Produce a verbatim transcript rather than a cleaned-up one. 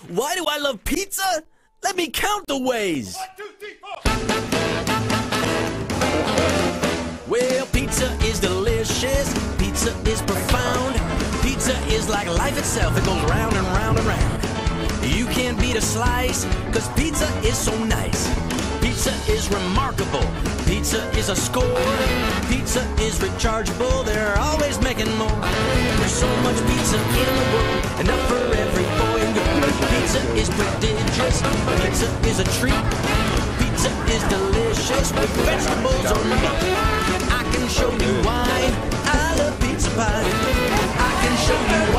Why do I love pizza? Let me count the ways. One, two, three, four. Well, pizza is delicious. Pizza is profound. Pizza is like life itself. It goes round and round and round. You can't beat a slice, cause pizza is so nice. Pizza is remarkable. Pizza is a score. Pizza is rechargeable. They're always making more. There's so much pizza in the world, enough for every boy and girl. Pizza is prodigious. Pizza is a treat. Pizza is delicious with vegetables or meat. I can show you why I love pizza pie. I can show you